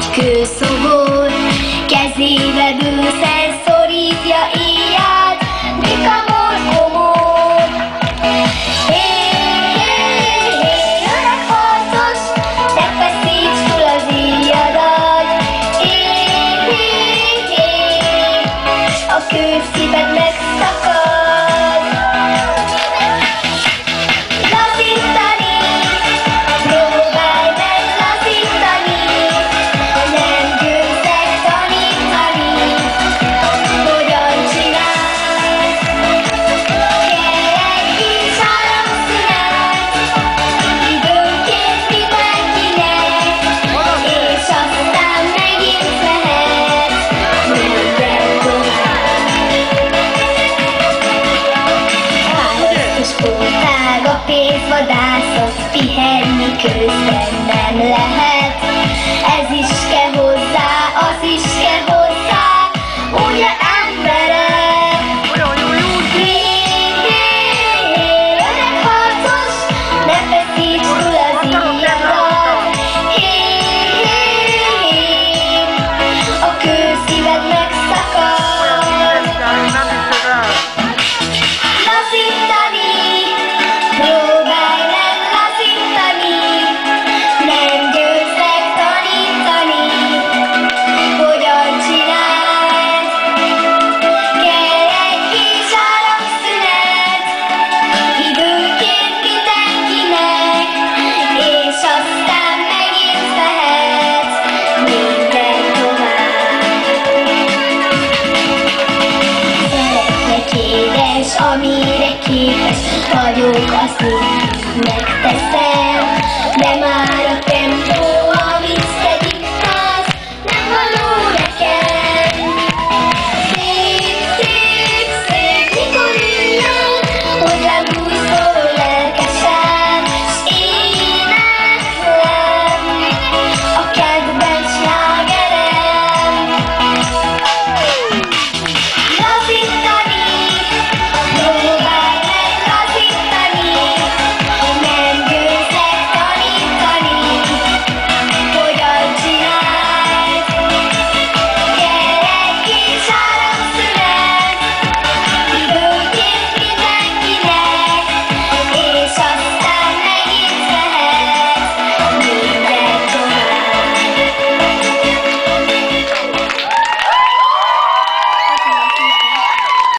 egy kőszobor, kezébe bőszen szorítja éjjel, Mikamor komor. Hé, öreg harcos, ne feszíts túl az éjjadat. Hé, a kőszíved megszakad. Pénzvadászok, pihenni közben nem lehet. Ez is kell hozzá, az is kell hozzá, ugye emberek? Öreg harcos, ne feszíts túl az íjadat. A kőszíved megszakad. Lazítani, próbálj meg lazítani, nem győz meg tanítani, hogyan csináld. Kell egy kis áramszünet, időnként mindenkinek, és aztán megint mehetsz minden tovább. Szeretlek édes, amire képes vagyok, azt mind megteszem.